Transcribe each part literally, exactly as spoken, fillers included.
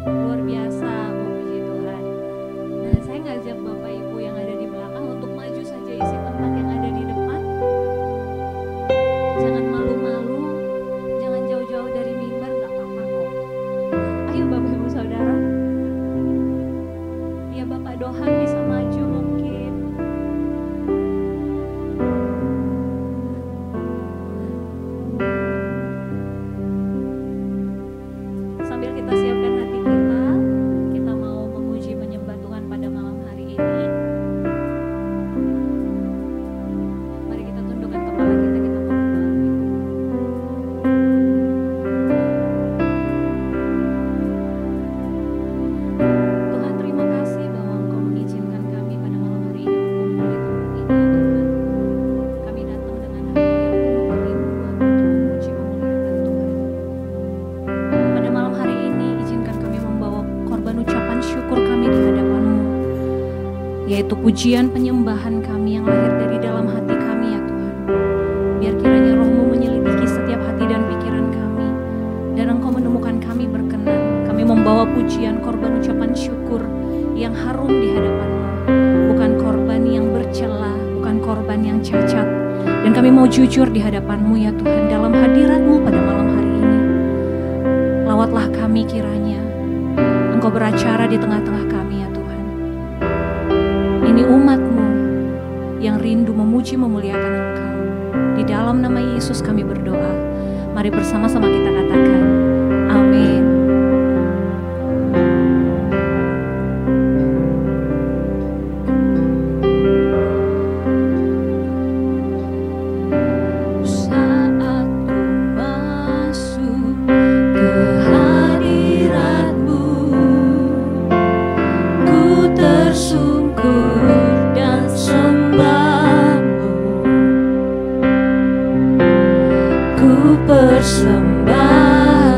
Luar biasa, puji Tuhan. Nah, saya ngajak Bapak Ibu yang ada di belakang untuk maju saja isi tempat yang ada di depan. Jangan malu-malu, jangan jauh-jauh dari mimbar, gak apa-apa kok. Ayo Bapak Ibu Saudara. Ya Bapak Dohan bisa maju mungkin. Sambil kita siapkan hati kita, kita mau memuji menyembah Tuhan pada malam hari ini. Mari kita tundukkan kepala kita, kita mau berdoa. Tuhan, terima kasih bahwa Engkau mengizinkan kami pada malam hari ini berkumpul di tempat ini, ya Tuhan. Kami datang dengan hati yang penuh kerinduan untuk memuji memuliakan Tuhan. Pada malam hari ini izinkan kami membawa korban ucapan syukur kami di hadapan-Mu, yaitu pujian penyembahan kami yang lahir dari dalam hati kami, ya Tuhan. Biar kiranya Roh-Mu menyelidiki setiap hati dan pikiran kami, dan Engkau menemukan kami berkenan. Kami membawa pujian korban ucapan syukur yang harum di hadapan-Mu, bukan korban yang bercela, bukan korban yang cacat. Dan kami mau jujur di hadapan-Mu, ya Tuhan, dalam hadirat-Mu pada malam hari ini. Lawatlah kami kiranya Engkau beracara di tengah-tengah kami, ya Tuhan. Ini umat-Mu yang rindu memuji memuliakan Engkau. Di dalam nama Yesus kami berdoa. Mari bersama-sama kita katakan amin. Saat ku masuk ke hadirat-Mu, ku tersungkur dan sembah-Mu. Ku persembahkan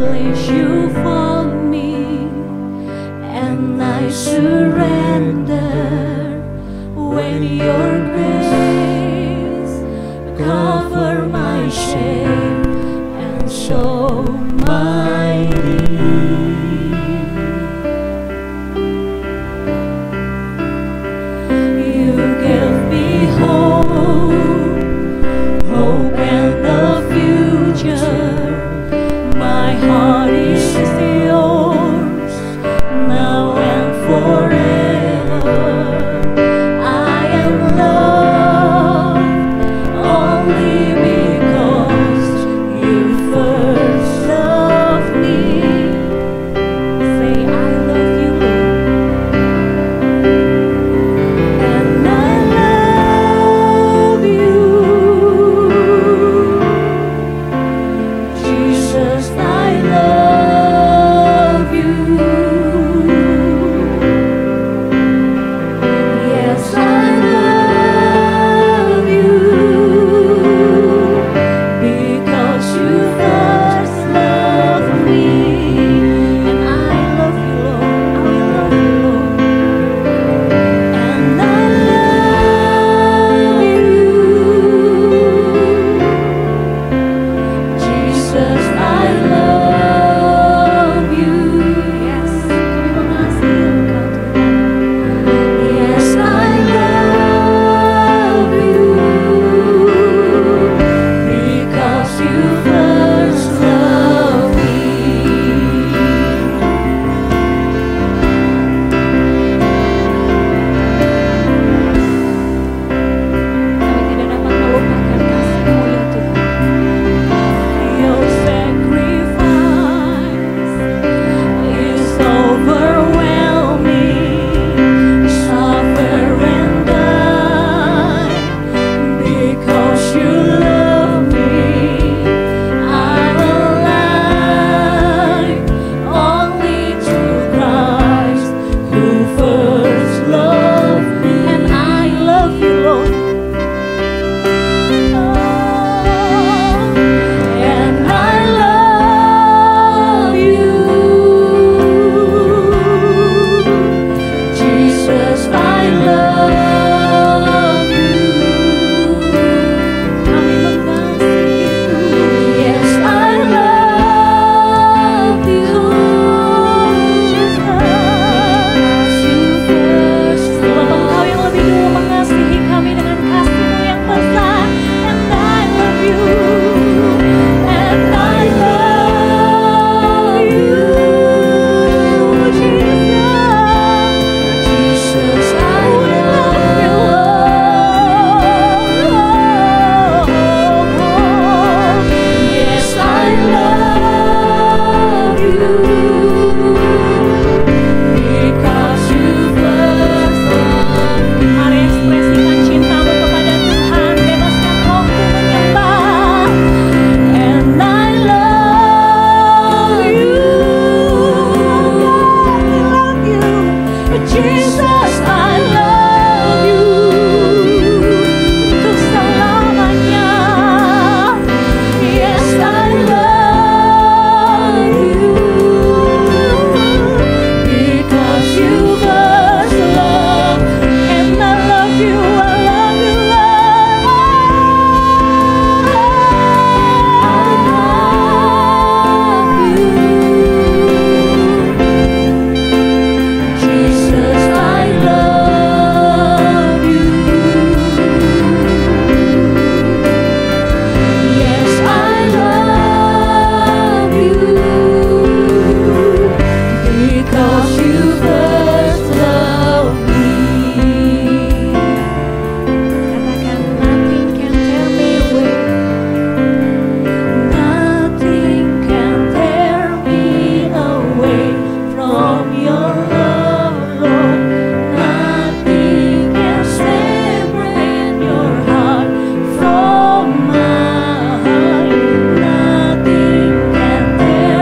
place you for me, and I surrender when your grace cover my shame and show my need. You give me hope, hope and the future. My heart is yours now and forever. I am loved only because you first loved me. Say, I love you, Lord, and I love you, Jesus. I love you. Yes, I love you because you first loved me, and I love you, Lord. I will love you, Lord, and I love you, Jesus. I love you. Yes, kami mengasihi Engkau, Tuhan. Yes, I love you because you first loved me. Kami tidak dapat melupakan kasih-Mu ya Tuhan. Your sacrifice is overwhelming. Suffer and die because you love me. I'm alive only to Christ who first loved me, and I love you, Lord. And I love you, Jesus. I love you. Kami mengasihi-Mu. Yes, I love you, Jesus. You first. Sebab Engkau yang lebih dulu mengasihi kami dengan kasih-Mu yang besar. And I love you. And I love you, Jesus. Jesus, I love you, Lord. Yes, I love you because you first loved me. Mari ekspresikan cintamu kepada Tuhan, bebaskan rohmu menyembah. And I love you, I love you, Jesus. I love you untuk selamanya. Yes, I love you because you first loved, and I love you, I love you, Lord. Jesus, I love you. Yes, I love you because you first loved me. Katakan, nothing can tear me away. Nothing can tear me away from your love, Lord. Nothing can separate your heart from mine. Nothing can tear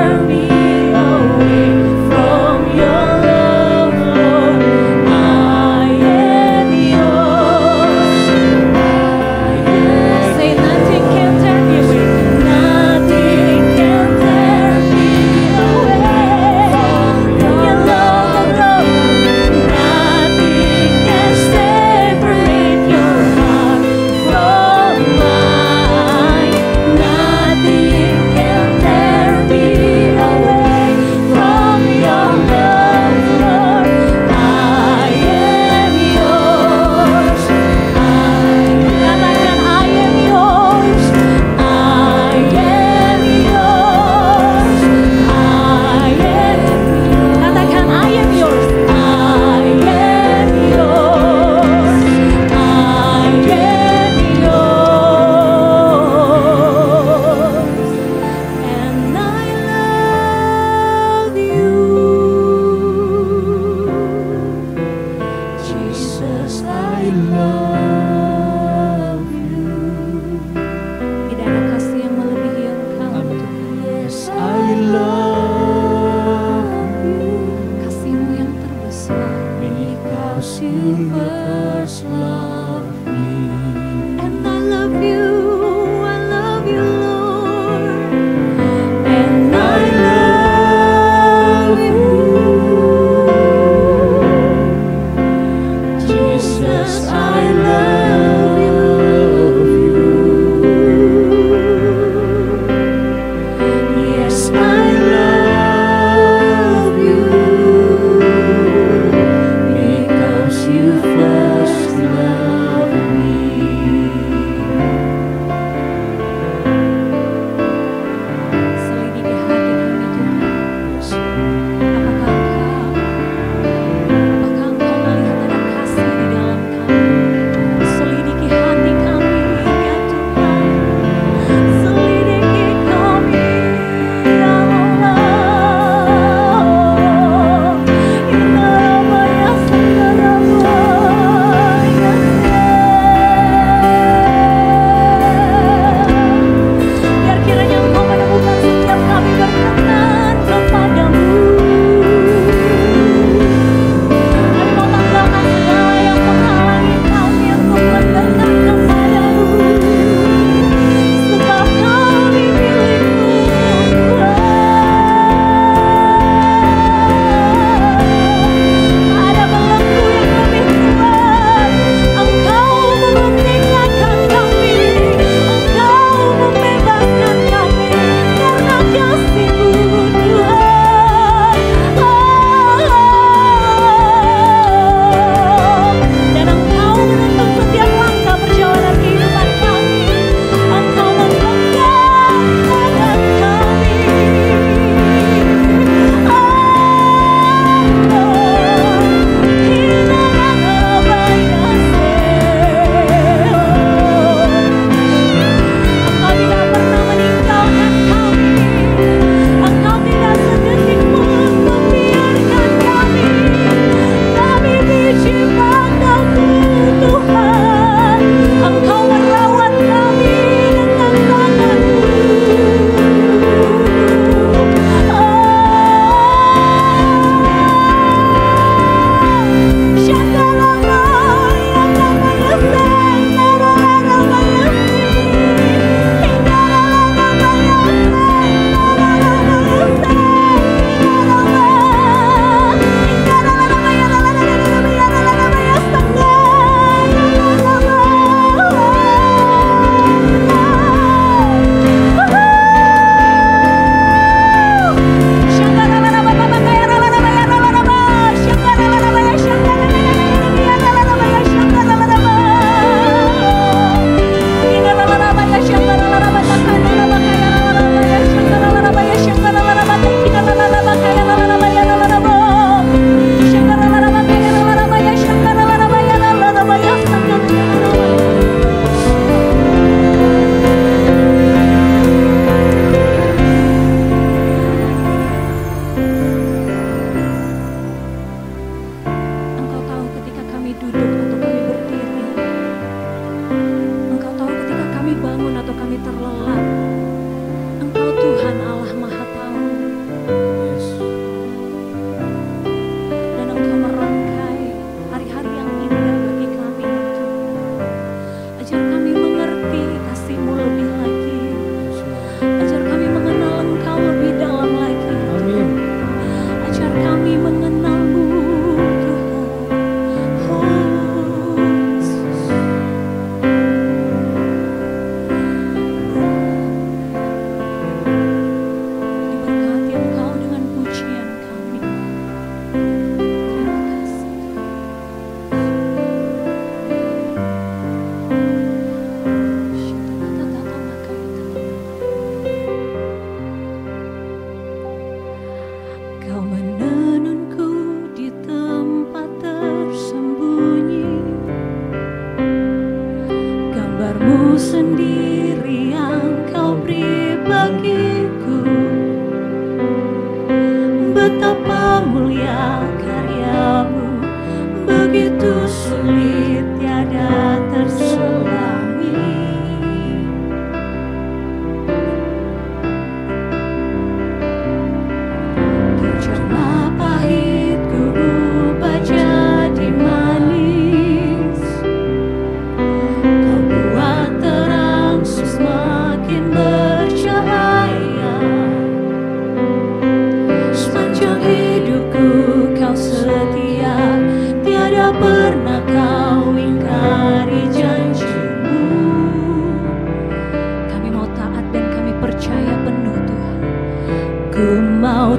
mau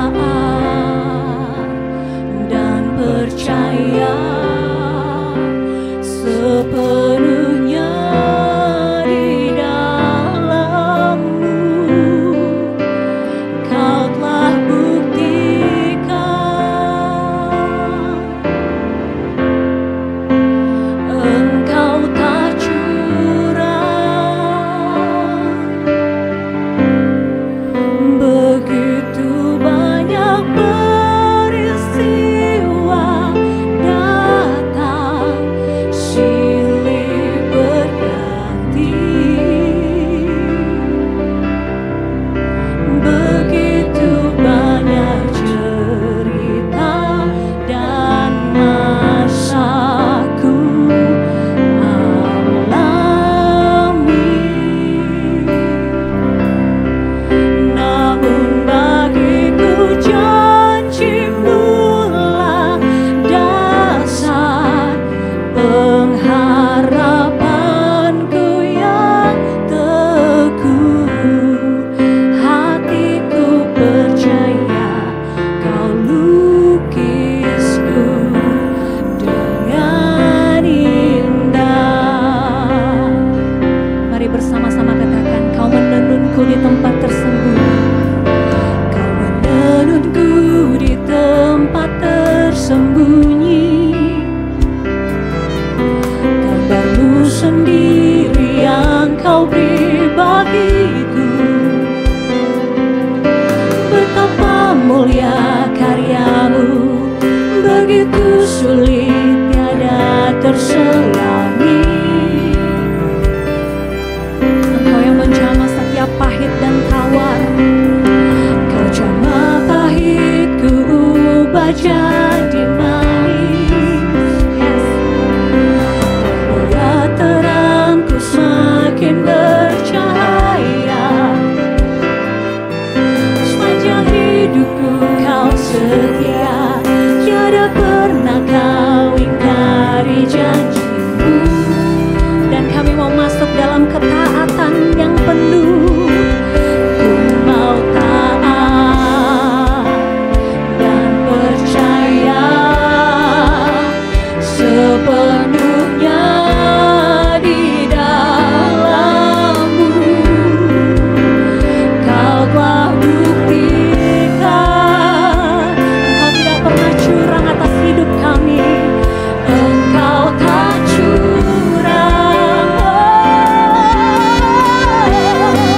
taat dan percaya sepenuhnya di dalam-Mu. Kau telah buktikan Engkau tak curang. Begitu banyak peristiwa datang silih berganti. Begitu banyak cerita dan masaku alami. Namun bagiku janji-Mu lah dasar pengharapanku yang teguh. Hatiku percaya Kau lukisku dengan indah. Mari bersama-sama katakan, Kau menenunku di tempat tersembunyi. Kau menenunku di tempat tersembunyi. Gambar-Mu sendiri yang Kau beri bagiku. Betapa mulia karya-Mu, begitu sulit tiada terselami. Engkau yang menjamah setiap pahit dan tawar. Kau jamah pahitku ubah jadi manis. Yes. Kemulia terangku semakin bercahaya. Sepanjang hidupku Kau setia, tiada pernah Kau ingkari janji-Mu. Dan kami mau masuk dalam ketaatan yang penuh. Ku mau taat dan percaya sepenuhnya di dalam-Mu. Kau telah buktikan Engkau tidak pernah curang atas hidup kami. Engkau tak curang.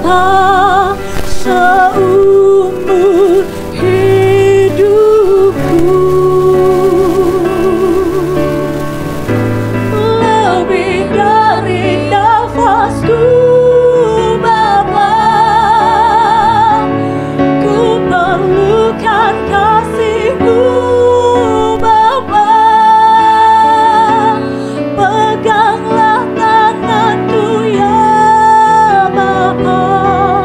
Bapa seumur hidupku. Lebih dari nafasku Bapa, ku perlukan kasih-Mu Bapa. Peganglah tanganku ya Bapa,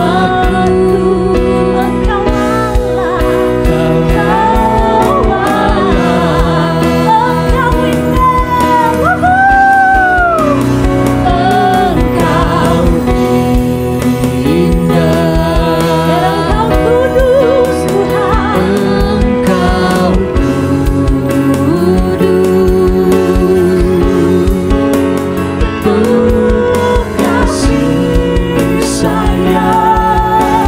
Tuhanku, Engkau Allah, Engkau Allah, Engkau indah, wuhu. Engkau indah, Engkau kudus Tuhan, Engkau kudus, kasih sayang.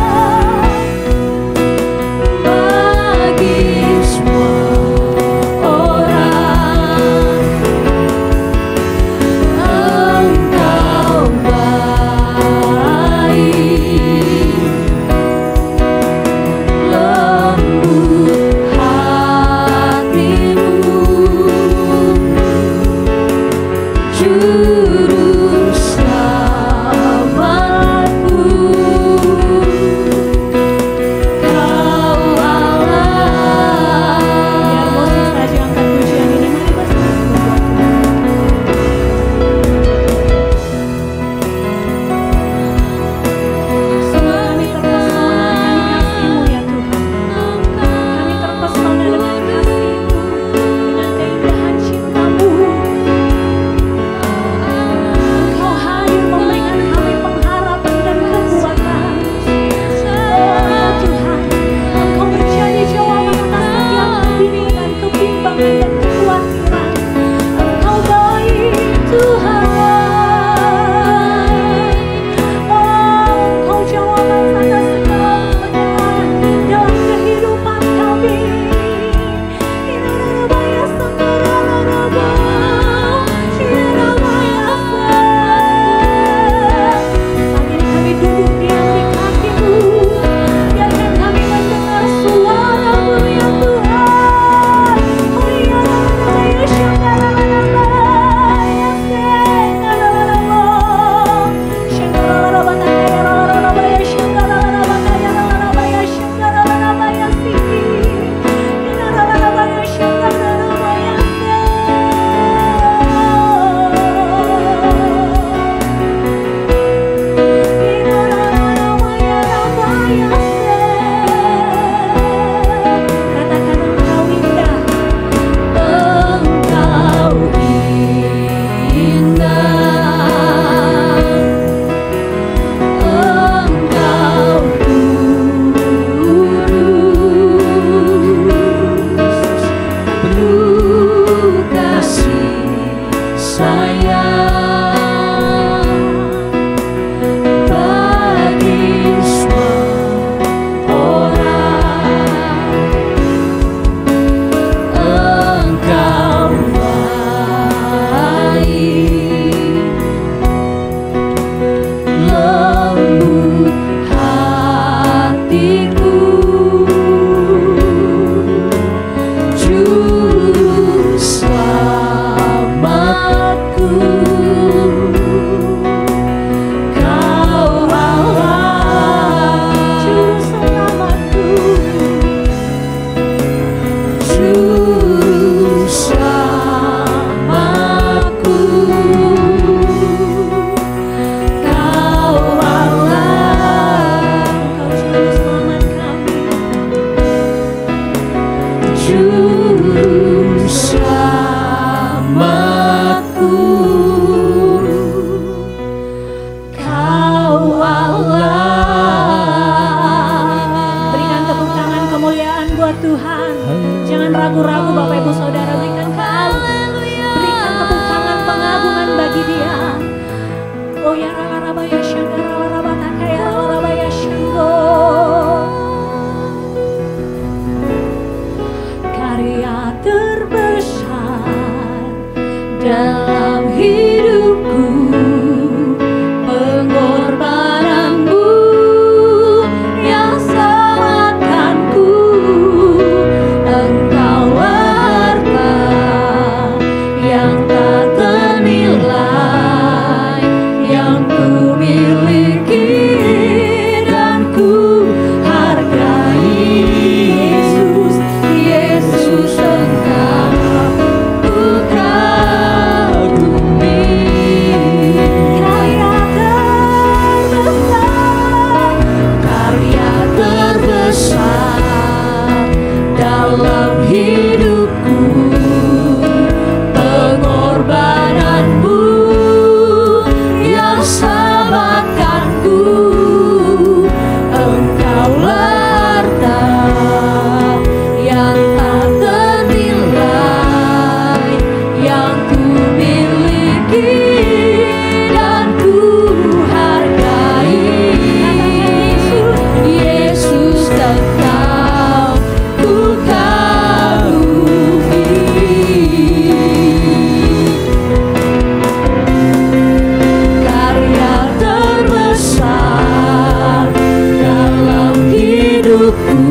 hidupku,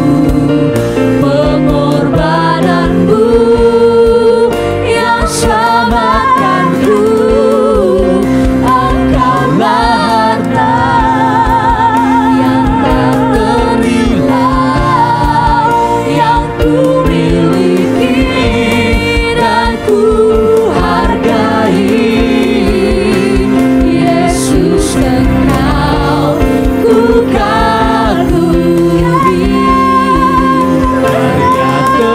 pengorbananmu yang selamatkanku. Engkaulah harta yang tak ternilai yang ku miliki dan ku hargai. Yesus, Engkau ku kagumi. Karya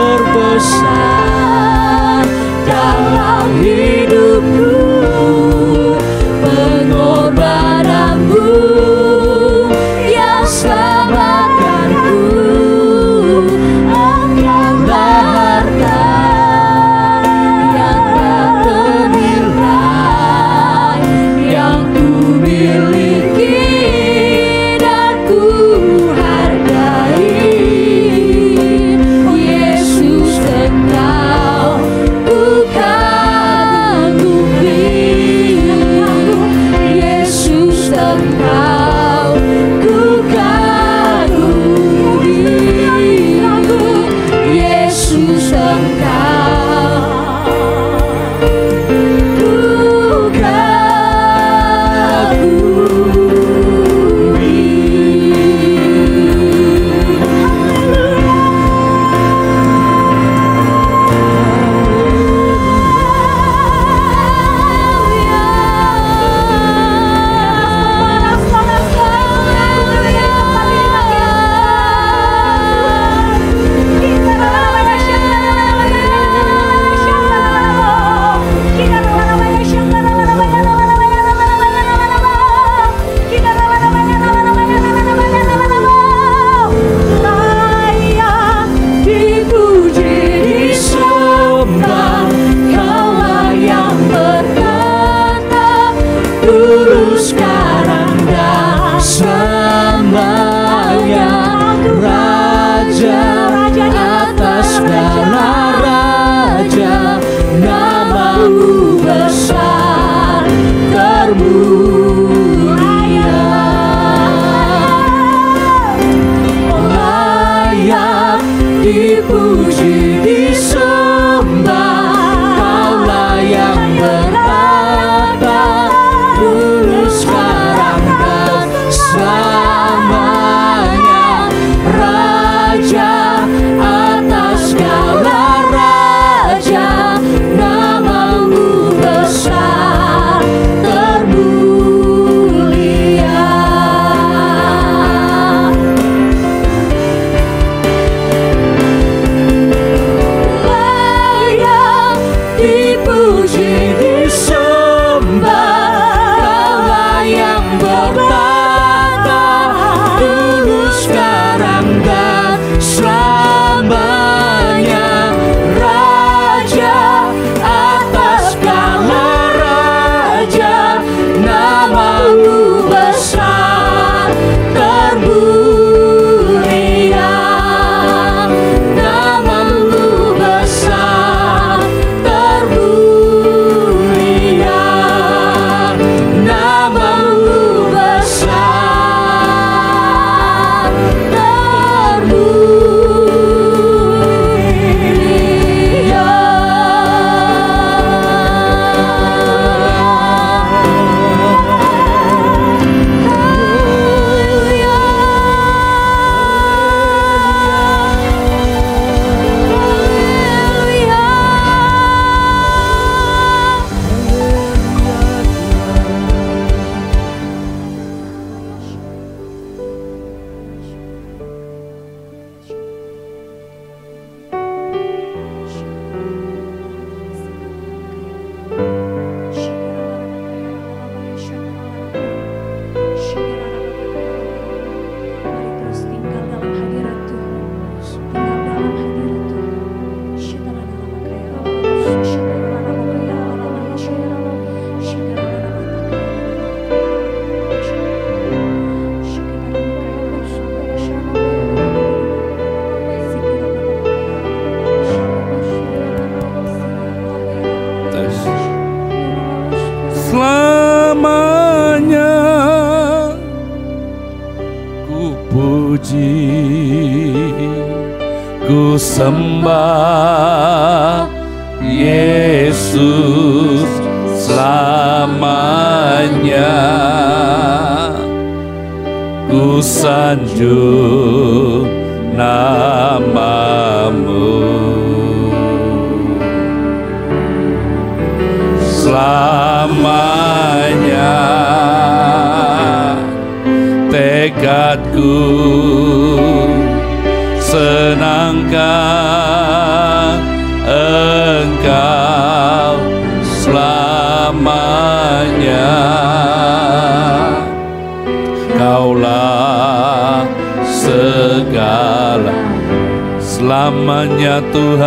terbesar dalam hidupku, pengorbananmu yang selamatkanku. Engkaulah harta yang tak ternilai yang ku miliki dan ku hargai. Yesus, Engkau ku kagumi. Yesus, Engkau ku kagumi. Yesus, Engkau ku layak dipuji disembah. Kaulah yang bertata dulu sekarang dan selamanya. Raja atas segala raja, namamu besar termulia. Layak dipuji disembah. Kaulah yang bertata dulu sekarang dan selamanya. Raja atas segala raja, namamu besar termulia. Ku puji, ku sembah Yesus selamanya. Ku sanjung namamu selamanya. Tekadku senangkan Engkau selamanya. Kaulah segala selamanya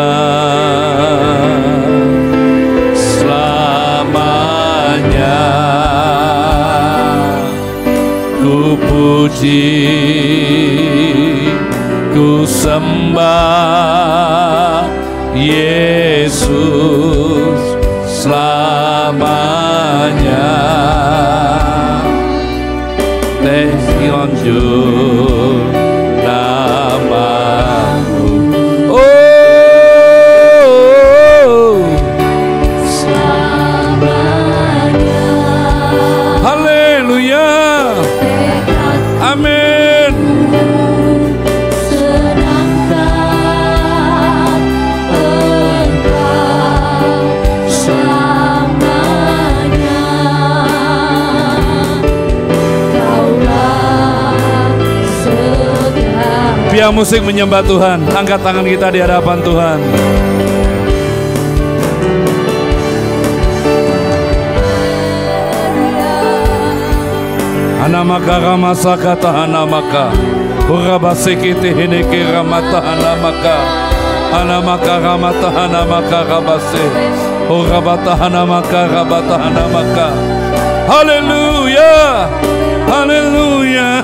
Tuhan, selamanya. Ku puji, ku sembah Yesus selamanya. Tersanjung namamu, oh, selamanya. haleluya, amin. Senangkan Engkau selamanya. Kaulah segala. Biar musik menyembah Tuhan, angkat tangan kita di hadapan Tuhan. Anamaka ramasaka tahanamaka, urabasikiti hiniki ramata hanamaka, anamaka ramata hanamaka rabase, urabata hanamaka rabata hanamaka. Haleluya, haleluya.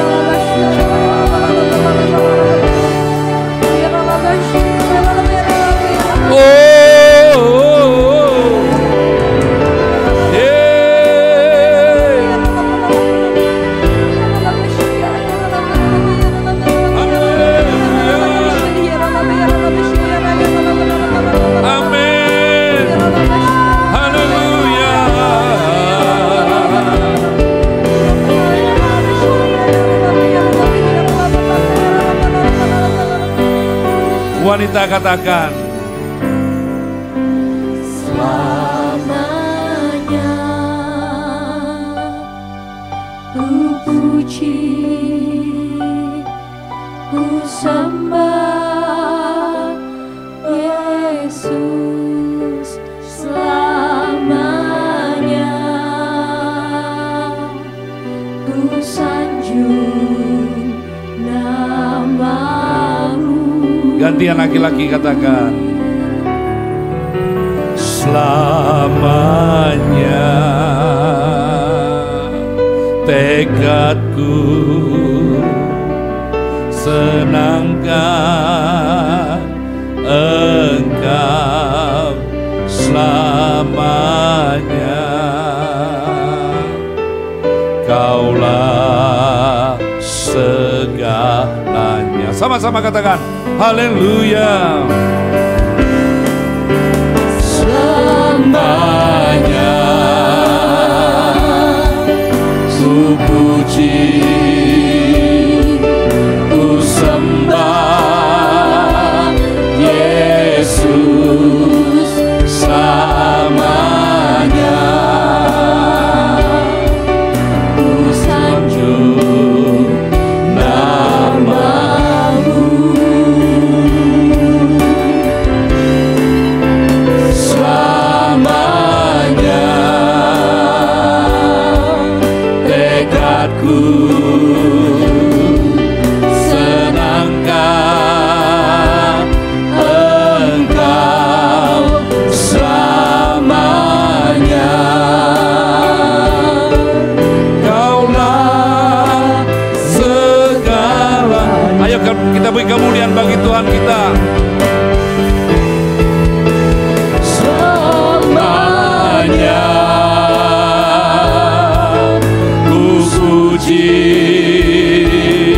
Oh, oh, oh. Yeah. Amin. Haleluya. Wanita katakan, Selamanya ku puji, ku sembah Yesus selamanya. Ku sanjung namamu. gantian laki-laki katakan, selamanya tekadku senangkan Engkau selamanya. Kaulah segalanya. Sama-sama katakan, haleluya. Selamanya ku puji, ku sembah Yesus selamanya. Ku sanjung namamu selamanya. Tekadku senangkan Engkau selamanya. Kaulah segala. Ayo kita beri kemuliaan bagi Tuhan kita. Selamanya ku puji,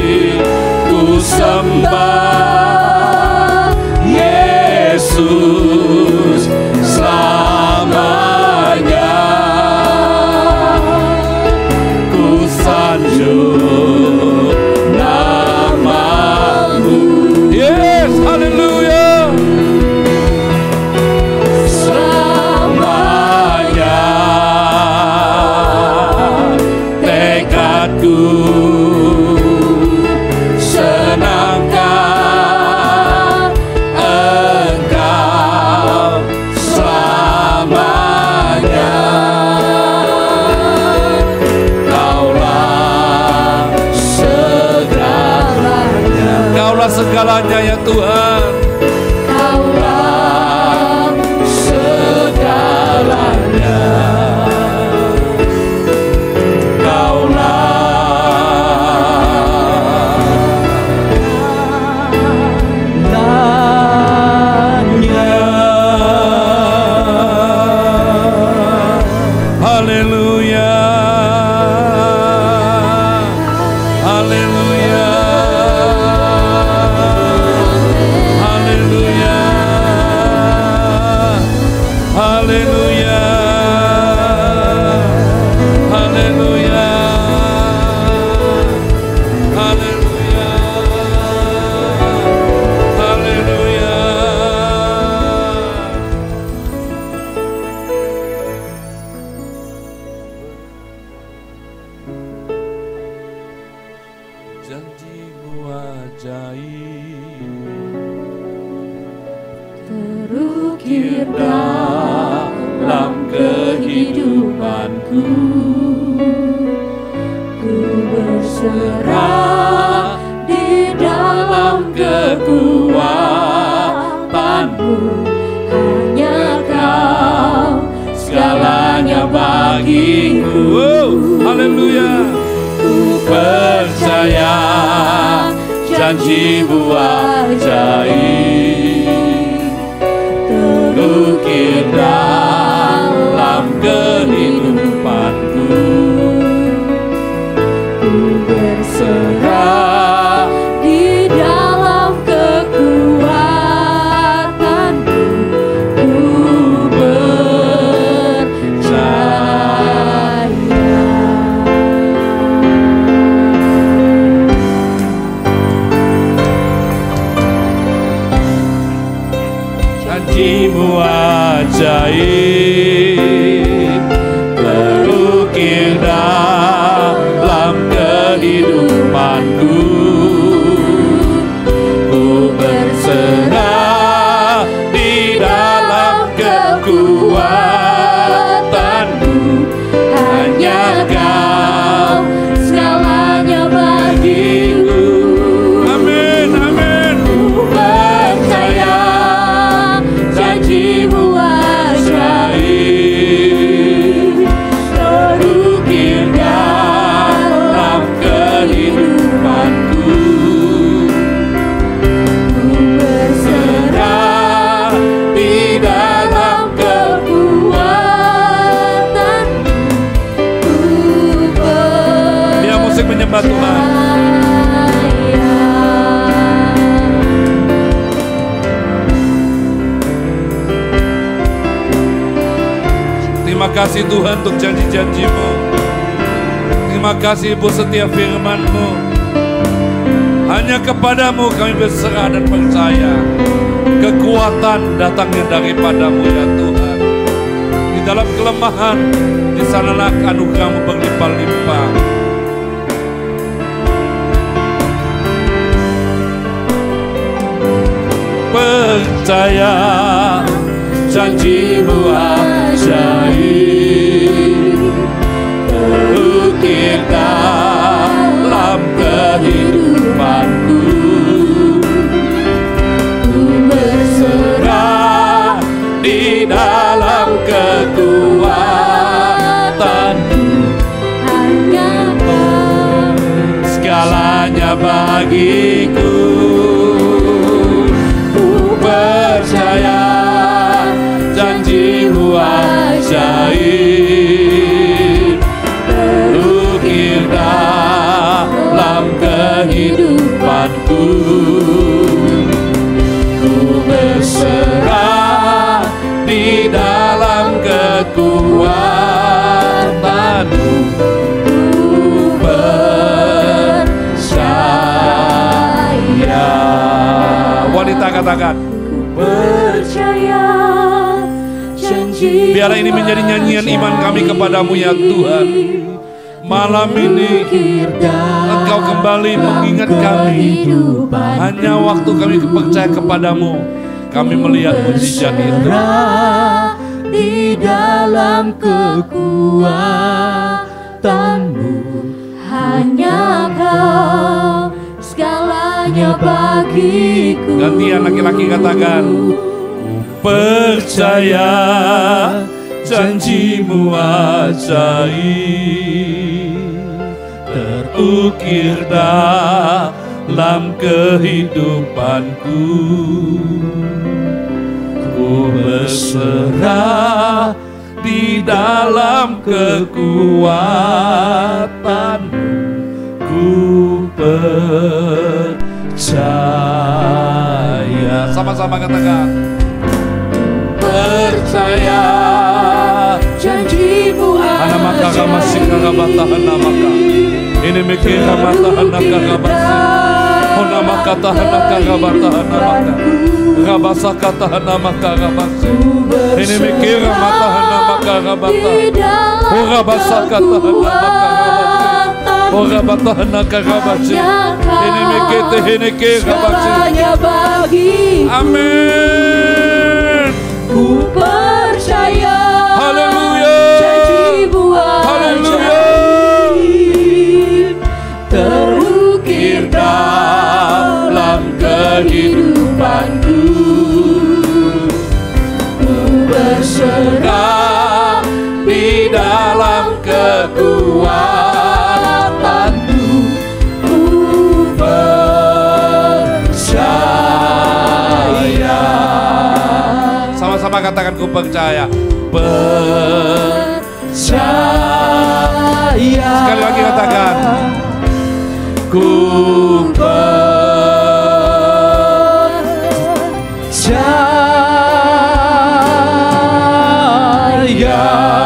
segalanya ya Tuhan. Kaulah segalanya. Janjimu ajaib Terukir dalam kehidupanku, ku berserah di dalam kekuatanmu. Hanya Kau segalanya bagiku. Oh, haleluya. Ku percaya janjimu ajaib, terukir dalam kehidupanku. Ku berserah di dalam kekuatanmu. Ku percaya. Janjimu ajaib, terukir dalam kehidupanku. Ku berserah di dalam kekuatanmu. Hanya Kau segalanya bagiku. Amin, amin. Ku percaya janjimu ajaib, terukir dalam kehidupanku. Ku berserah di dalam kekuatanmu. Ku Biar musik menyembah Tuhan. Terima kasih Tuhan untuk janji-janji-Mu. Terima kasih Ibu setia firman-Mu. Hanya kepadamu kami berserah dan percaya. Kekuatan datangnya daripada-Mu ya Tuhan. Di dalam kelemahan, di sanalah anugerah-Mu berlimpah-limpah. Percaya janjimu ajaib, terukir dalam kehidupanku. Ku berserah di dalam kekuatanmu. hanya Kau Segalanya bagiku. Ku percaya janjimu ajaib, terukir dalam kehidupanku. Ku berserah di dalam kekuatanmu. Ku percaya. Wanita katakan, percaya janji. biarlah ini menjadi nyanyian iman kami kepadamu ya Tuhan. Malam ini Engkau kembali mengingat kami. Hanya waktu kami percaya kepadamu, kami melihat mujizat itu. Di dalam kekuatanmu, hanya Kau segalanya hanya bagiku. Gantian laki-laki katakan, percaya janjimu ajaib, terukir dalam kehidupanku. Ku berserah di dalam kekuatanmu, ku percaya. Sama-sama katakan, percaya Janjimu Ana maka masih kagabata hana maka ini mikir mata hana kagabasi hana maka tahana kagabata hana maka rabasa kata hana maka rabasi ini mikir mata hana maka rabata ora basa kata hana maka rabasi ora bata hana kagabasi ini mikir ini kagabasi. Amin. Ku percaya. Haleluya. Janjimu ajaib, terukir dalam kehidupanku. Ku berserah di dalam kekuatanmu. Ku percaya. Sama-sama katakan, ku percaya. Percaya. Sekali lagi katakan, ku percaya.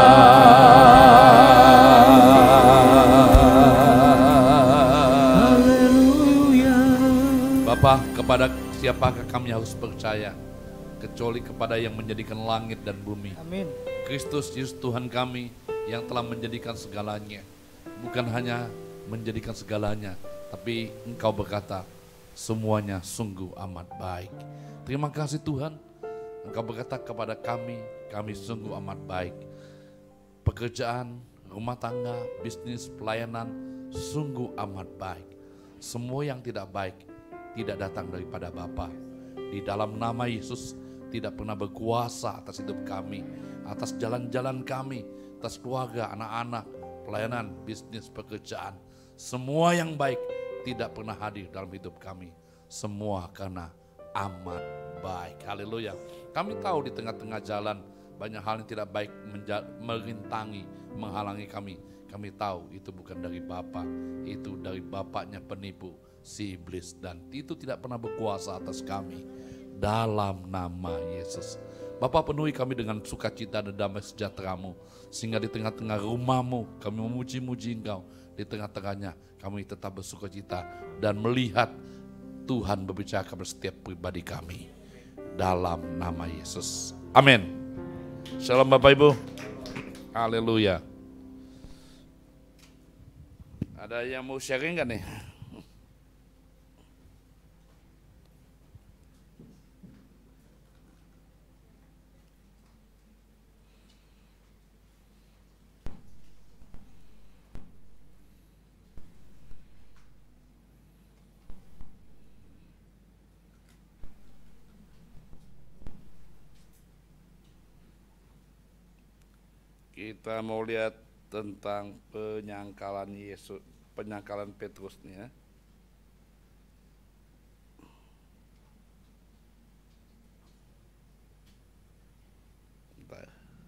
Haleluya. Bapa, kepada siapakah kami harus percaya kecuali kepada yang menjadikan langit dan bumi. Amin. Kristus Yesus Tuhan kami yang telah menjadikan segalanya. Bukan hanya menjadikan segalanya, tapi Engkau berkata semuanya sungguh amat baik. Terima kasih Tuhan, Engkau berkata kepada kami, kami sungguh amat baik. Pekerjaan, rumah tangga, bisnis, pelayanan sungguh amat baik. Semua yang tidak baik tidak datang daripada Bapa. Di dalam nama Yesus tidak pernah berkuasa atas hidup kami, atas jalan-jalan kami, atas keluarga, anak-anak, pelayanan, bisnis, pekerjaan. Semua yang baik tidak pernah hadir dalam hidup kami. Semua karena amat baik. Haleluya. Kami tahu di tengah-tengah jalan banyak hal yang tidak baik merintangi, menghalangi kami. Kami tahu itu bukan dari Bapa, itu dari bapaknya penipu, si iblis, dan itu tidak pernah berkuasa atas kami. Dalam nama Yesus, Bapa, penuhi kami dengan sukacita dan damai sejahtera-Mu, sehingga di tengah-tengah rumah-Mu kami memuji-muji Engkau. Di tengah-tengahnya kami tetap bersukacita dan melihat Tuhan berbicara kepada setiap pribadi kami. Dalam nama Yesus, amin. Shalom Bapak Ibu. Haleluya. Ada yang mau sharing gak nih? Kita mau lihat tentang penyangkalan Yesus, penyangkalan Petrus nih ya. Bentar.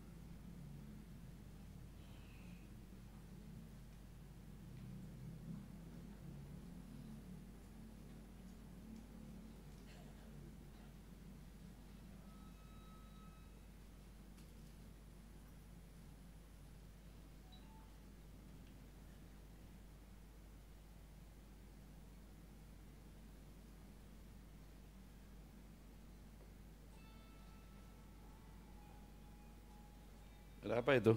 Ada apa itu?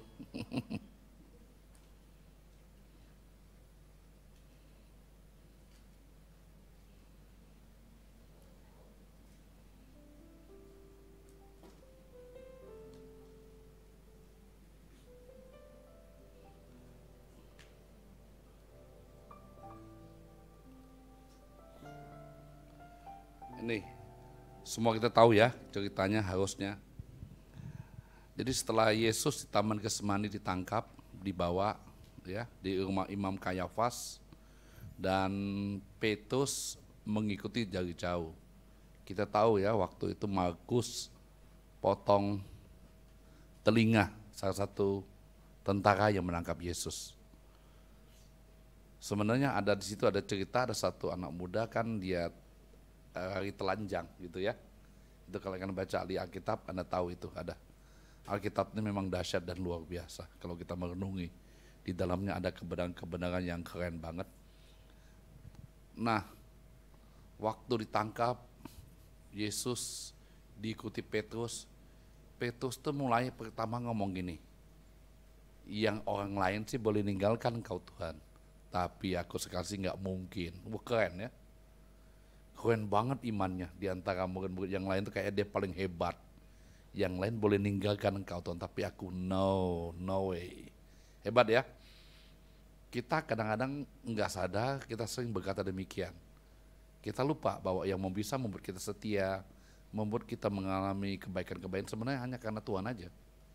Ini semua kita tahu ya ceritanya harusnya. Jadi setelah Yesus di Taman Getsemani ditangkap, dibawa ya di rumah Imam Kayafas, dan Petrus mengikuti dari jauh. Kita tahu ya waktu itu Markus potong telinga salah satu tentara yang menangkap Yesus. Sebenarnya ada di situ ada cerita, ada satu anak muda kan dia lari telanjang gitu ya. Itu kalau kalian baca di Alkitab Anda tahu itu ada. Alkitab ini memang dahsyat dan luar biasa. Kalau kita merenungi di dalamnya ada kebenaran-kebenaran yang keren banget. Nah, waktu ditangkap Yesus diikuti Petrus. Petrus tuh mulai pertama ngomong gini, yang orang lain sih boleh ninggalkan Engkau Tuhan, tapi aku sekali sih nggak mungkin. Wah, keren ya. Keren banget imannya di antara murid-murid yang lain tuh kayak dia paling hebat. Yang lain boleh ninggalkan Engkau Tuhan, tapi aku no, no way. Hebat ya. Kita kadang-kadang nggak sadar, kita sering berkata demikian. Kita lupa bahwa yang bisa membuat kita setia, membuat kita mengalami kebaikan-kebaikan sebenarnya hanya karena Tuhan aja.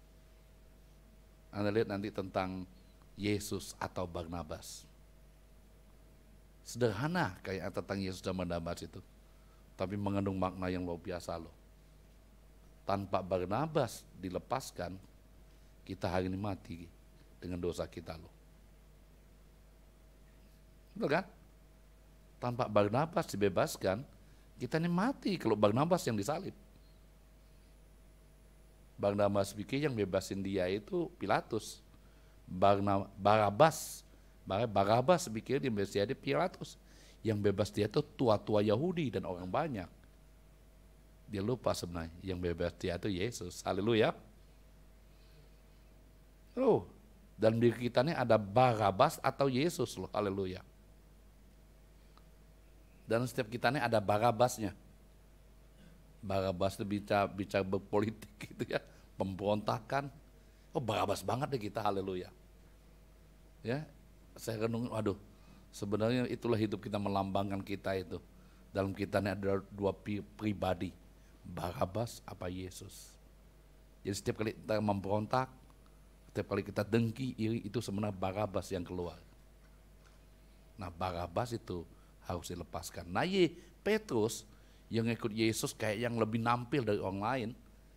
Anda lihat nanti tentang Yesus atau Barnabas. Sederhana kayak tentang Yesus dan Barnabas itu, tapi mengandung makna yang luar biasa loh. Tanpa Barnabas dilepaskan, kita hari ini mati dengan dosa kita loh. Betul kan? Tanpa Barnabas dibebaskan, kita ini mati kalau Barnabas yang disalib. Barnabas pikir yang bebasin dia itu Pilatus. Barna, Barabas, Barabas pikir dia bebasin dia Pilatus. Yang bebas dia itu tua-tua Yahudi dan orang banyak. Dia lupa sebenarnya yang bebas dia itu Yesus. Haleluya. Oh, dan di kita ini ada Barabas atau Yesus loh. Haleluya. Dan setiap kita ini ada Barabasnya. Barabas itu bicara, bicara berpolitik gitu ya, pemberontakan. Oh, Barabas banget deh kita, haleluya. Ya, saya renung, waduh, sebenarnya itulah hidup kita melambangkan kita itu. Dalam kita ini ada dua pribadi, Barabas apa Yesus. Jadi setiap kali kita memberontak, setiap kali kita dengki, iri, itu sebenarnya Barabas yang keluar. Nah, Barabas itu harus dilepaskan. Nah, ye, Petrus yang ikut Yesus kayak yang lebih nampil dari orang lain,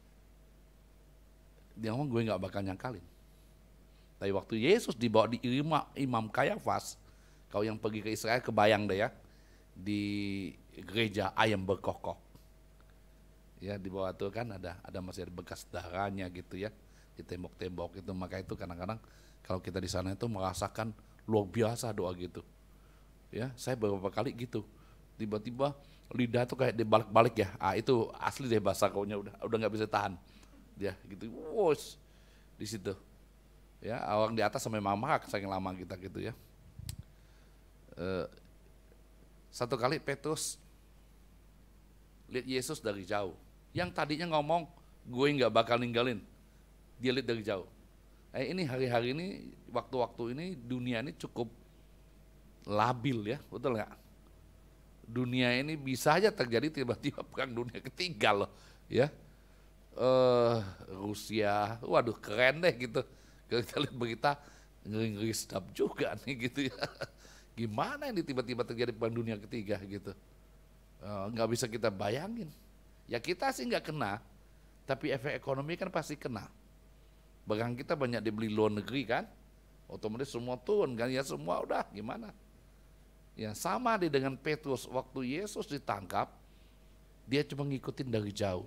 dia ngomong gue gak bakal nyangkalin. Tapi waktu Yesus dibawa di Imam, Imam Kayafas, kau yang pergi ke Israel kebayang deh ya, di gereja ayam berkokok. Ya di bawah itu kan ada ada masih ada bekas darahnya gitu ya, di tembok-tembok itu. Maka itu kadang-kadang kalau kita di sana itu merasakan luar biasa doa gitu. Ya, saya beberapa kali gitu, tiba-tiba lidah tuh kayak dibalik-balik ya, ah itu asli deh bahasa kaunya udah udah nggak bisa tahan, dia gitu, wos di situ, ya orang di atas sampai mamak saking lama kita gitu ya. E, satu kali Petrus lihat Yesus dari jauh, yang tadinya ngomong gue nggak bakal ninggalin, dia lihat dari jauh. Eh ini hari-hari ini, waktu-waktu ini dunia ini cukup labil ya, betul nggak? Dunia ini bisa aja terjadi tiba-tiba perang dunia ketiga loh, ya. Uh, Rusia, waduh keren deh gitu. Kita lihat berita ngeri-ngeri sedap juga nih gitu ya. Gimana ini tiba-tiba terjadi perang dunia ketiga gitu? Uh, nggak bisa kita bayangin. Ya kita sih nggak kena, tapi efek ekonomi kan pasti kena. Barang kita banyak dibeli luar negeri kan, otomatis semua turun kan, ya semua udah gimana? Ya sama di dengan Petrus, waktu Yesus ditangkap, dia cuma ngikutin dari jauh.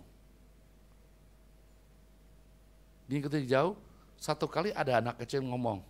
Dia ngikutin dari jauh, satu kali ada anak kecil ngomong,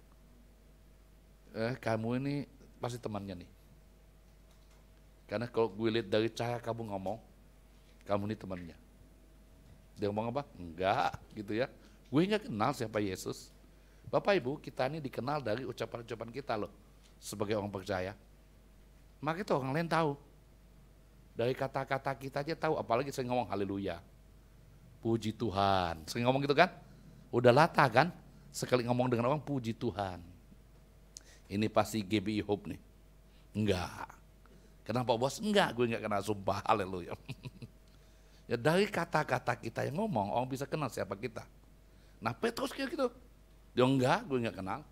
eh kamu ini pasti temannya nih. Karena kalau gue lihat dari cara kamu ngomong, kamu ini temannya. Dia ngomong apa? Enggak gitu ya. Gue nggak kenal siapa Yesus. Bapak Ibu, kita ini dikenal dari ucapan-ucapan kita loh. Sebagai orang percaya, maka itu orang lain tahu. Dari kata-kata kita aja tahu, apalagi saya ngomong haleluya, puji Tuhan, sering ngomong gitu kan, udah latah kan, sekali ngomong dengan orang puji Tuhan, ini pasti G B I Hope nih. Enggak, Kenal Pak Bos? Enggak, gue enggak kenal, sumpah. Haleluya. Ya dari kata-kata kita yang ngomong, orang bisa kenal siapa kita. Nah Petrus kayak gitu. Dia enggak, gue enggak kenal.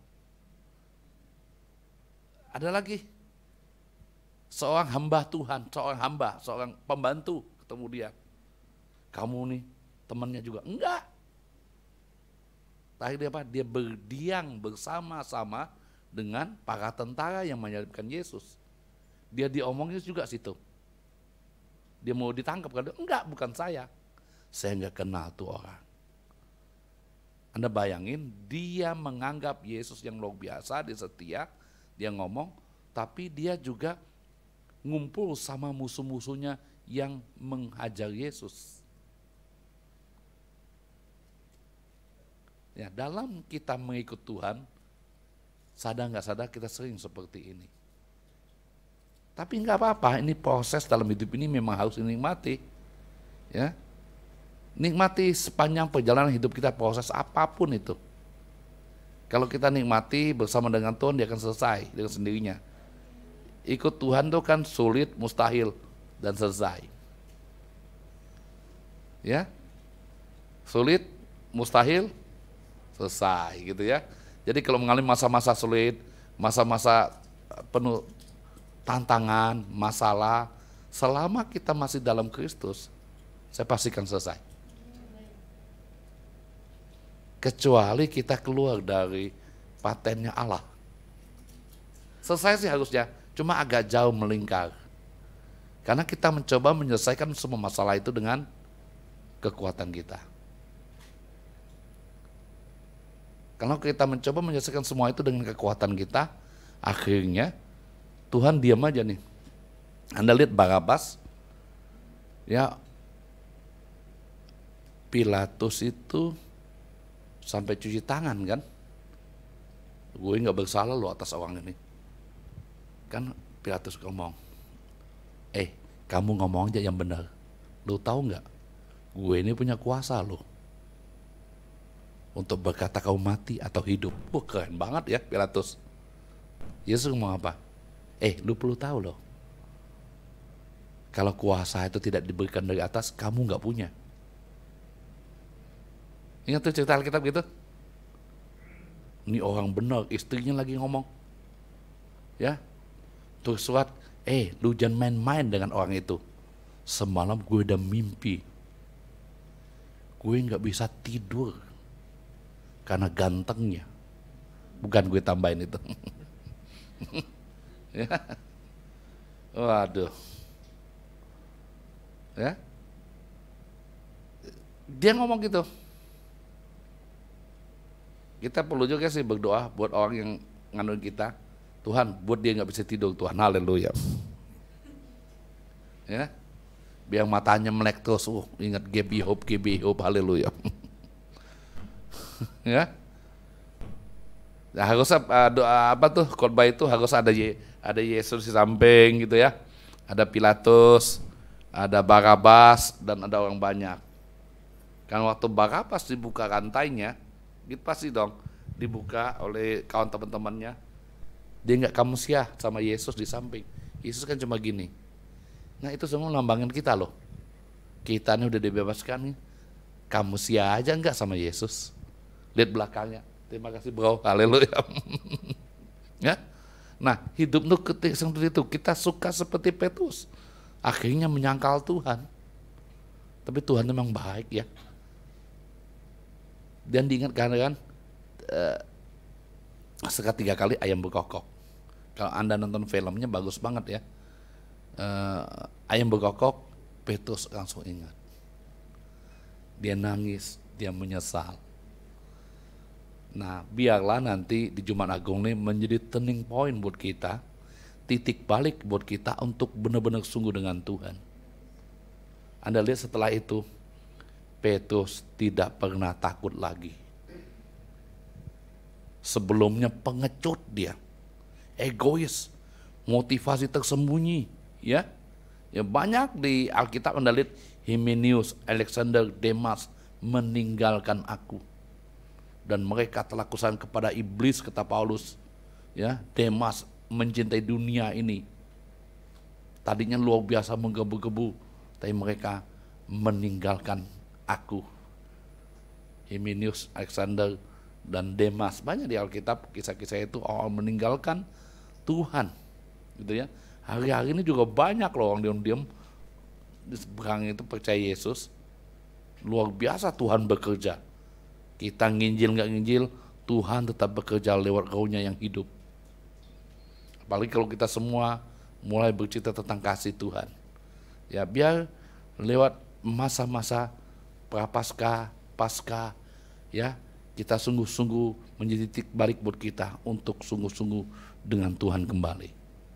Ada lagi. Seorang hamba Tuhan, seorang hamba, seorang pembantu ketemu dia. Kamu nih temannya juga. Enggak. Terakhir dia apa? Dia berdiam bersama-sama dengan para tentara yang menyalibkan Yesus. Dia diomongin juga situ. Dia mau ditangkap kan? Enggak, bukan saya. Saya enggak kenal tuh orang. Anda bayangin, dia menganggap Yesus yang luar biasa, dia setia, dia ngomong, tapi dia juga ngumpul sama musuh-musuhnya yang menghajar Yesus. Ya, dalam kita mengikut Tuhan, sadar nggak sadar kita sering seperti ini. Tapi nggak apa-apa, ini proses dalam hidup ini memang harus dinikmati. Ya, nikmati sepanjang perjalanan hidup kita, proses apapun itu. Kalau kita nikmati bersama dengan Tuhan, dia akan selesai dengan sendirinya. Ikut Tuhan itu kan sulit, mustahil, dan selesai. Ya, sulit, mustahil, selesai gitu ya. Jadi kalau mengalami masa-masa sulit, masa-masa penuh tantangan, masalah, selama kita masih dalam Kristus, saya pastikan selesai. Kecuali kita keluar dari patennya Allah. Selesai sih harusnya, cuma agak jauh melingkar. Karena kita mencoba menyelesaikan semua masalah itu dengan kekuatan kita. Kalau kita mencoba menyelesaikan semua itu dengan kekuatan kita, akhirnya Tuhan diam aja nih. Anda lihat Barabas, ya Pilatus itu sampai cuci tangan kan. Gue nggak bersalah lo atas orang ini. Kan Pilatus ngomong, eh kamu ngomong aja yang benar. Lo tahu nggak? Gue ini punya kuasa lo untuk berkata kau mati atau hidup. Wah keren banget ya Pilatus. Yesus ngomong apa? Eh lu perlu tahu loh, kalau kuasa itu tidak diberikan dari atas, kamu nggak punya. Ingat tuh cerita Alkitab gitu? Ini orang benar, istrinya lagi ngomong. Ya, terus surat, eh lu jangan main-main dengan orang itu. Semalam gue udah mimpi. Gue nggak bisa tidur karena gantengnya. Bukan gue tambahin itu. Ya. Waduh. Ya. Dia ngomong gitu. Kita perlu juga sih berdoa buat orang yang ngandung kita. Tuhan, buat dia nggak bisa tidur, Tuhan. Haleluya. Ya. Biar matanya melek terus. Uh, ingat G B Hope, G B Hope. Haleluya. Ya. Nah, harus uh, doa apa tuh khotbah itu harus ada ye, ada Yesus di samping gitu ya, ada Pilatus, ada Barabas dan ada orang banyak. Kan waktu Barabas dibuka rantainya, gitu pasti dong dibuka oleh kawan teman-temannya. Dia nggak kamu sia sama Yesus di samping. Yesus kan cuma gini. Nah itu semua lambangin kita loh. Kita ini udah dibebaskan nih. Kamu sia aja nggak sama Yesus? Lihat belakangnya. Terima kasih bro, haleluya. Ya, nah hidup itu ketika seperti itu kita suka seperti Petrus, akhirnya menyangkal Tuhan. Tapi Tuhan memang baik ya. Dan diingatkan kan, eh, sekali tiga kali ayam berkokok. Kalau Anda nonton filmnya bagus banget ya. Eh, ayam berkokok, Petrus langsung ingat. Dia nangis, dia menyesal. Nah, biarlah nanti di Jumat Agung ini menjadi turning point buat kita, titik balik buat kita untuk benar-benar sungguh dengan Tuhan. Anda lihat setelah itu, Petrus tidak pernah takut lagi. Sebelumnya pengecut dia, egois, motivasi tersembunyi, ya. Ya banyak di Alkitab Anda lihat Himenius, Alexander, Demas meninggalkan aku. Dan mereka telah kusaran kepada iblis, kata Paulus. Ya, Demas mencintai dunia ini. tadinya luar biasa menggebu-gebu, tapi mereka meninggalkan aku. Himenius, Alexander, dan Demas, banyak di Alkitab kisah-kisah itu orang meninggalkan Tuhan, gitu ya. Hari-hari ini juga banyak loh orang diam-diam di seberang itu percaya Yesus. Luar biasa Tuhan bekerja. Kita nginjil nggak nginjil, Tuhan tetap bekerja lewat Roh-Nya yang hidup. Apalagi kalau kita semua mulai bercerita tentang kasih Tuhan. Ya biar lewat masa-masa prapaskah, pasca, ya kita sungguh-sungguh menjadi titik balik buat kita untuk sungguh-sungguh dengan Tuhan kembali.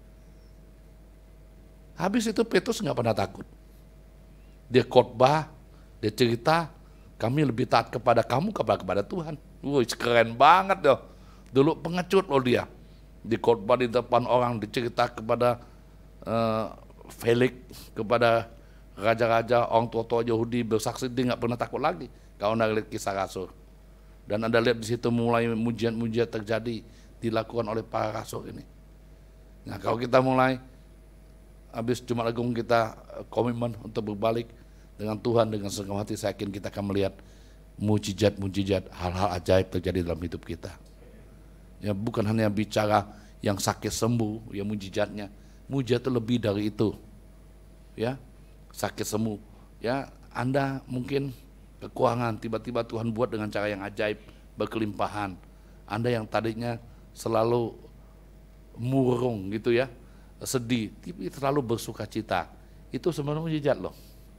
Habis itu Petrus nggak pernah takut. Dia khotbah, dia cerita, kami lebih taat kepada kamu kepada kepada Tuhan. Wih, keren banget loh. Dulu pengecut loh dia. Di khotbah di depan orang, dicerita kepada uh, Felix, kepada raja-raja, orang tua-tua Yahudi bersaksi, dia nggak pernah takut lagi. Kalau anda lihat Kisah Rasul. Dan anda lihat di situ mulai mujian-mujian terjadi dilakukan oleh para rasul ini. Nah kalau kita mulai habis Jumat Agung kita komitmen untuk berbalik dengan Tuhan dengan segenap hati, saya yakin kita akan melihat mujizat-mujizat, hal-hal ajaib terjadi dalam hidup kita. Ya bukan hanya bicara yang sakit sembuh, ya mujizatnya, mujizat itu lebih dari itu. Ya sakit sembuh, ya Anda mungkin kekurangan, tiba-tiba Tuhan buat dengan cara yang ajaib, berkelimpahan. Anda yang tadinya selalu murung gitu ya, sedih, tapi terlalu bersuka cita. Itu sebenarnya mujizat loh.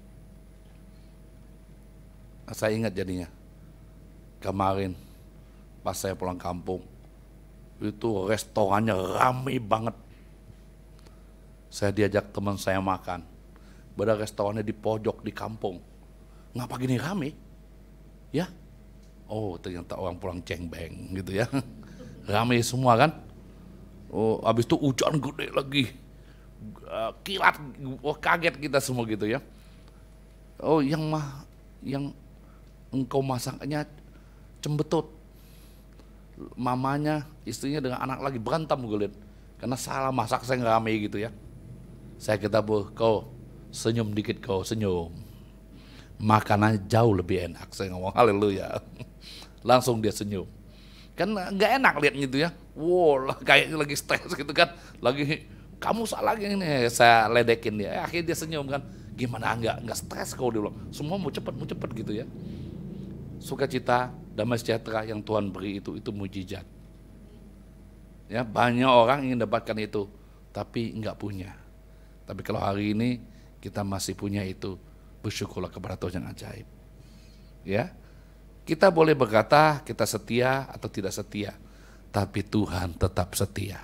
Saya ingat jadinya, kemarin pas saya pulang kampung, itu restorannya ramai banget. Saya diajak teman saya makan, padahal restorannya di pojok di kampung. Ngapa gini rame? Ya, oh ternyata orang pulang cengbeng gitu ya, rame semua kan. Oh, habis itu hujan gede lagi, uh, kilat, oh, kaget kita semua gitu ya. Oh yang mah, yang engkau masaknya cembetut, mamanya, istrinya dengan anak lagi berantem gue lihat, karena salah masak saya rame gitu ya. Saya kata bu, kau senyum dikit kau senyum. Makanannya jauh lebih enak, saya ngomong haleluya. Langsung dia senyum, kan nggak enak liatnya gitu ya. Wow, kayaknya lagi stres gitu kan, lagi kamu salah ini, saya ledekin dia. Eh, akhirnya dia senyum kan, gimana nggak nggak stres kau, dia bilang semua mau cepet mau cepet gitu ya. Sukacita, damai sejahtera yang Tuhan beri itu itu mujizat. Ya banyak orang ingin dapatkan itu, tapi nggak punya. Tapi kalau hari ini kita masih punya itu, bersyukurlah kepada Tuhan yang ajaib. Ya, kita boleh berkata kita setia atau tidak setia, tapi Tuhan tetap setia.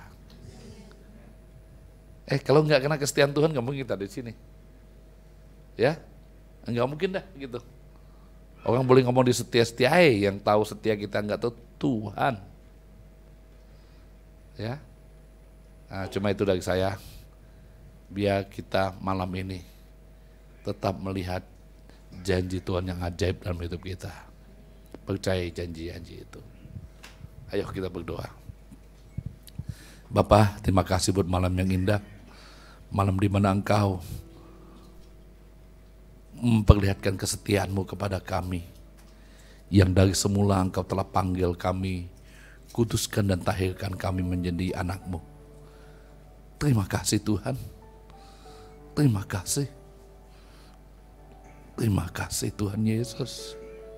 Eh kalau nggak kena kesetiaan Tuhan, nggak mungkin kita di sini. Ya, nggak mungkin dah gitu. Orang boleh ngomong di setia-setiai, yang tahu setia kita nggak tahu Tuhan. Ya, nah, cuma itu dari saya. Biar kita malam ini tetap melihat janji Tuhan yang ajaib dalam hidup kita. Percaya janji-janji itu. Ayo kita berdoa. Bapa, terima kasih buat malam yang indah. Malam di mana Engkau memperlihatkan kesetiaan-Mu kepada kami. Yang dari semula Engkau telah panggil kami, kuduskan dan tahirkan kami menjadi anak-Mu. Terima kasih Tuhan. Terima kasih. Terima kasih Tuhan Yesus.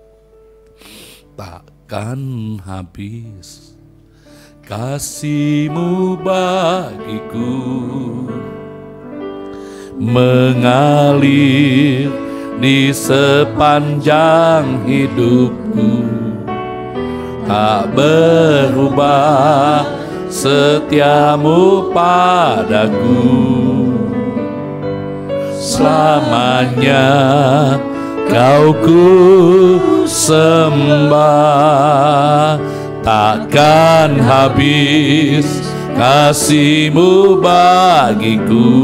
Takkan habis kasih-Mu bagiku, mengalir di sepanjang hidupku, tak berubah setiamu padaku. Selamanya Kau ku sembah, takkan habis kasih-Mu bagiku,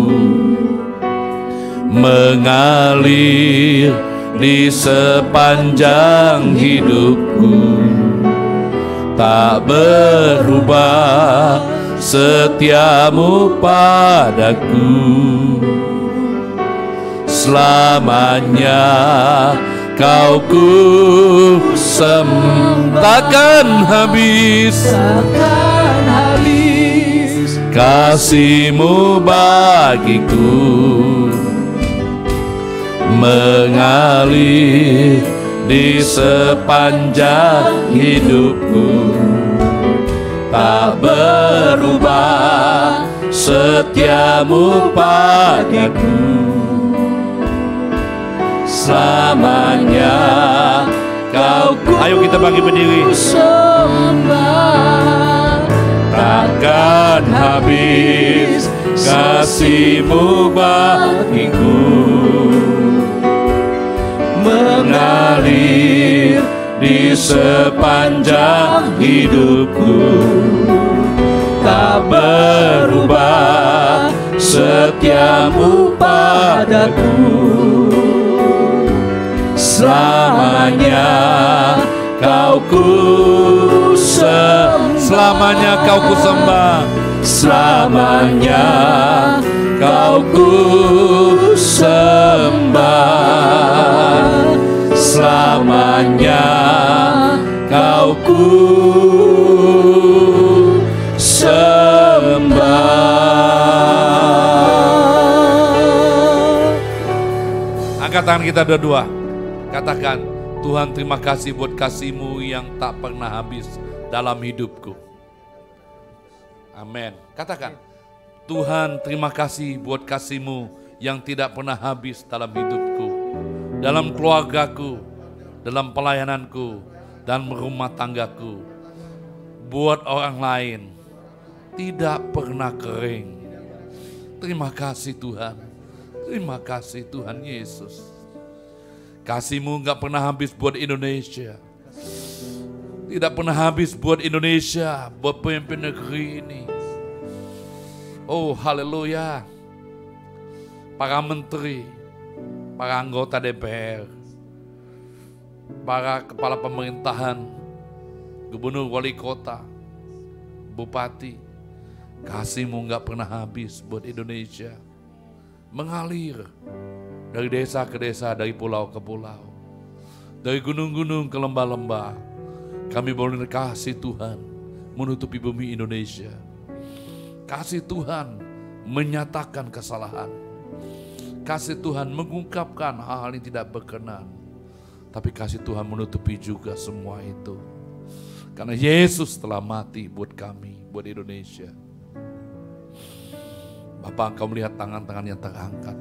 mengalir di sepanjang hidupku, tak berubah setiamu padaku. Selamanya kau ku sembah, takkan habis, takkan habis kasih-Mu bagiku, mengalir di sepanjang hidupku. Tak berubah setiamu padaku. Selamanya kau ku Ayo kita bagi berdiri. sembah, Takkan habis kasih-Mu bagiku, mengalir di sepanjang hidupku. Tak berubah setiamu padaku. Selamanya kau ku sembah, selamanya kau ku sembah, selamanya kau ku sembah, selamanya kau ku sembah. Angkat tangan kita dua-dua. Katakan, Tuhan terima kasih buat kasih-Mu yang tak pernah habis dalam hidupku. Amin. Katakan, Tuhan terima kasih buat kasih-Mu yang tidak pernah habis dalam hidupku, dalam keluargaku, dalam pelayananku, dan rumah tanggaku. Buat orang lain, tidak pernah kering. Terima kasih Tuhan. Terima kasih Tuhan Yesus. Kasih-Mu gak pernah habis buat Indonesia. Tidak pernah habis buat Indonesia, buat pemimpin negeri ini. Oh haleluya. Para menteri, para anggota D P R, para kepala pemerintahan, gubernur, wali kota, bupati. Kasih-Mu gak pernah habis buat Indonesia. Mengalir dari desa ke desa, dari pulau ke pulau, dari gunung-gunung ke lembah-lembah. Kami boleh kasih Tuhan menutupi bumi Indonesia. Kasih Tuhan menyatakan kesalahan. Kasih Tuhan mengungkapkan hal-hal yang tidak berkenan. Tapi kasih Tuhan menutupi juga semua itu. Karena Yesus telah mati buat kami, buat Indonesia. Bapak, Engkau melihat tangan-tangan yang terangkat.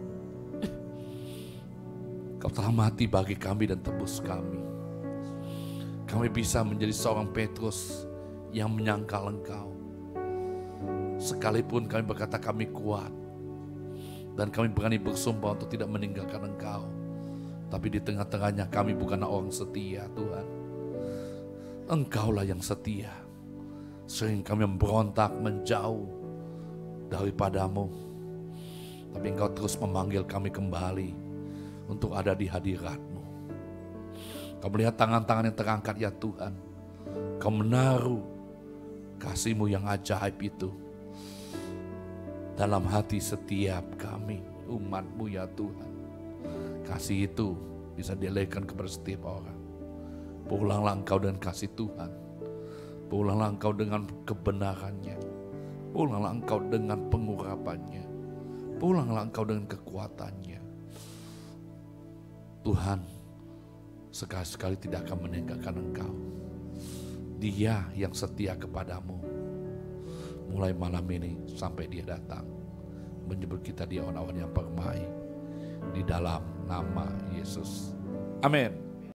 Kau telah mati bagi kami dan tebus kami. Kami bisa menjadi seorang Petrus yang menyangkal Engkau. Sekalipun kami berkata kami kuat, dan kami berani bersumpah untuk tidak meninggalkan Engkau. Tapi di tengah-tengahnya kami bukanlah orang setia, Tuhan. Engkaulah yang setia. Sering kami memberontak, menjauh daripada-Mu. Tapi Engkau terus memanggil kami kembali untuk ada di hadirat-Mu. Kau melihat tangan-tangan yang terangkat ya Tuhan. Kau menaruh kasih-Mu yang ajaib itu dalam hati setiap kami, umat-Mu ya Tuhan. Kasih itu bisa dialihkan kepada setiap orang. Pulanglah Engkau dengan kasih Tuhan. Pulanglah Engkau dengan kebenarannya. Pulanglah Engkau dengan pengurapannya. Pulanglah Engkau dengan kekuatannya. Tuhan sekali-sekali tidak akan meninggalkan Engkau. Dia yang setia kepadamu. Mulai malam ini sampai Dia datang. Menyebut kita di awan-awan yang permai. Di dalam nama Yesus. Amin.